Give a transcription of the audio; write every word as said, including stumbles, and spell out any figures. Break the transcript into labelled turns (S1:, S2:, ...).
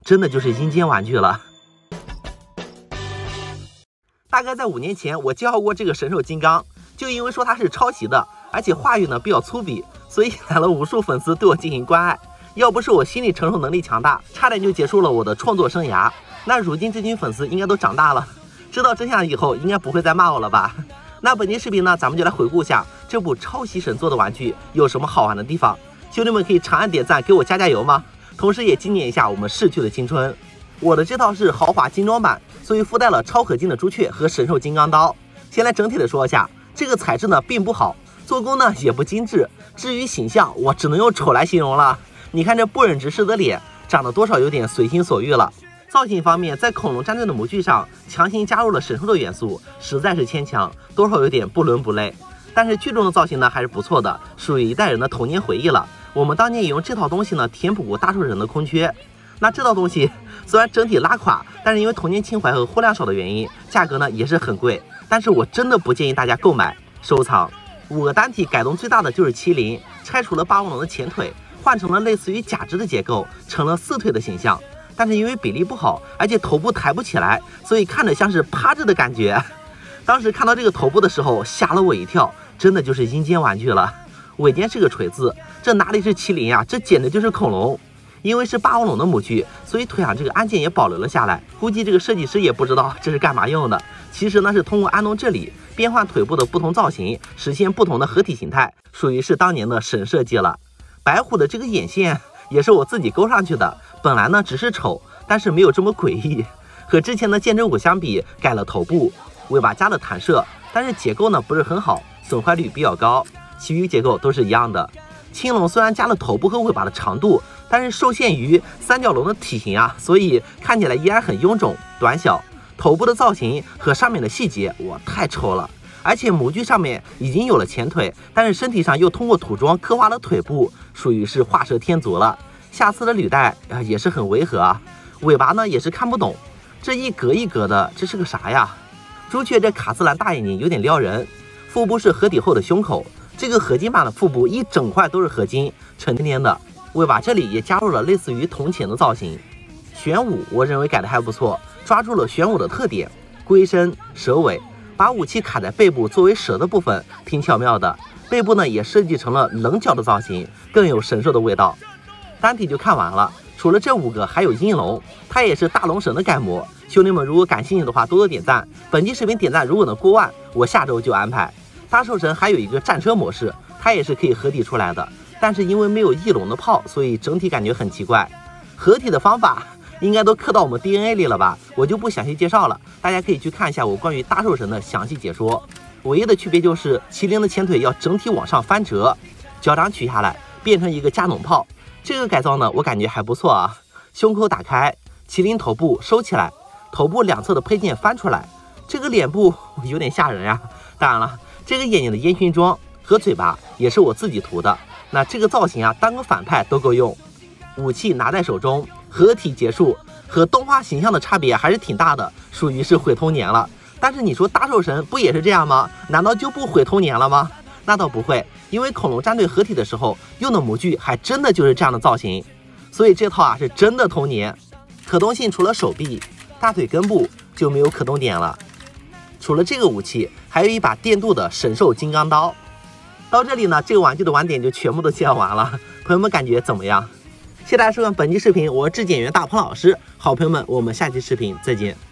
S1: 真的就是阴间玩具了。大概在五年前，我介绍过这个神兽金刚，就因为说它是抄袭的，而且话语呢比较粗鄙，所以引来了无数粉丝对我进行关爱。要不是我心理承受能力强大，差点就结束了我的创作生涯。那如今这群粉丝应该都长大了，知道真相以后，应该不会再骂我了吧？那本期视频呢，咱们就来回顾一下这部抄袭神作的玩具有什么好玩的地方。兄弟们可以长按点赞给我加加油吗？同时也纪念一下我们逝去的青春。我的这套是豪华精装版，所以附带了超合金的朱雀和神兽金刚刀。先来整体的说一下，这个材质呢并不好，做工呢也不精致。至于形象，我只能用丑来形容了。你看这不忍直视的脸，长得多少有点随心所欲了。造型方面，在恐龙战队的模具上强行加入了神兽的元素，实在是牵强，多少有点不伦不类。但是剧中的造型呢还是不错的，属于一代人的童年回忆了。我们当年也用这套东西呢填补过大兽神的空缺。那这套东西虽然整体拉垮，但是因为童年情怀和货量少的原因，价格呢也是很贵。但是我真的不建议大家购买收藏。五个单体改动最大的就是麒麟，拆除了霸王龙的前腿，换成了类似于假肢的结构，成了四腿的形象。但是因为比例不好，而且头部抬不起来，所以看着像是趴着的感觉。当时看到这个头部的时候，吓了我一跳，真的就是阴间玩具了。尾尖是个锤子，这哪里是麒麟呀，这简直就是恐龙。因为是霸王龙的模具，所以腿上这个按键也保留了下来。估计这个设计师也不知道这是干嘛用的。其实呢是通过安装这里，变换腿部的不同造型，实现不同的合体形态，属于是当年的神设计了。白虎的这个眼线也是我自己勾上去的，本来呢只是丑，但是没有这么诡异。和之前的剑真虎相比，改了头部，尾巴加了弹射，但是结构呢不是很好，损坏率比较高，其余结构都是一样的。青龙虽然加了头部和尾巴的长度，但是受限于三角龙的体型啊，所以看起来依然很臃肿短小。头部的造型和上面的细节，哇，太丑了！而且模具上面已经有了前腿，但是身体上又通过涂装刻画了腿部，属于是画蛇添足了。下次的履带啊也是很违和啊，尾巴呢也是看不懂，这一格一格的，这是个啥呀？朱雀这卡姿兰大眼睛有点撩人，腹部是合体后的胸口。这个合金版的腹部一整块都是合金，沉甸甸的。尾巴这里也加入了类似于铜钱的造型。玄武我认为改的还不错，抓住了玄武的特点，龟身、蛇尾，把武器卡在背部作为蛇的部分，挺巧妙的。背部呢也设计成了棱角的造型，更有神兽的味道。单体就看完了，除了这五个，还有鹰龙，它也是大龙神的改模。兄弟们如果感兴趣的话，多多点赞。本期视频点赞如果能过万，我下周就安排。大兽神还有一个战车模式，它也是可以合体出来的，但是因为没有翼龙的炮，所以整体感觉很奇怪。合体的方法应该都刻到我们 D N A 里了吧，我就不详细介绍了，大家可以去看一下我关于大兽神的详细解说。唯一的区别就是麒麟的前腿要整体往上翻折，脚掌取下来变成一个加农炮。这个改造呢我感觉还不错啊。胸口打开，麒麟头部收起来，头部两侧的配件翻出来，这个脸部有点吓人呀。当然了，这个眼睛的烟熏妆和嘴巴也是我自己涂的，那这个造型啊当个反派都够用。武器拿在手中，合体结束，和动画形象的差别还是挺大的，属于是毁童年了。但是你说大兽神不也是这样吗？难道就不毁童年了吗？那倒不会，因为恐龙战队合体的时候用的模具还真的就是这样的造型，所以这套啊是真的童年。可动性除了手臂、大腿根部就没有可动点了。除了这个武器，还有一把电镀的神兽金刚刀。到这里呢，这个玩具的玩点就全部都介绍完了，朋友们感觉怎么样？谢谢大家收看本期视频，我是质检员大鹏老师。好朋友们，我们下期视频再见。